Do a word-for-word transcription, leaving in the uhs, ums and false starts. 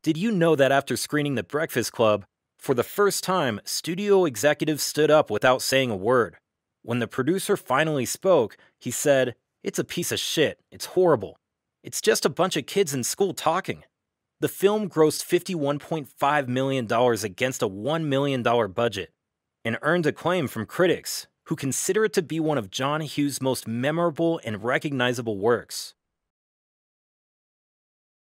Did you know that after screening The Breakfast Club, for the first time, studio executives stood up without saying a word? When the producer finally spoke, he said, "It's a piece of shit. It's horrible. It's just a bunch of kids in school talking." The film grossed fifty-one point five million dollars against a one million dollars budget and earned acclaim from critics, who consider it to be one of John Hughes' most memorable and recognizable works.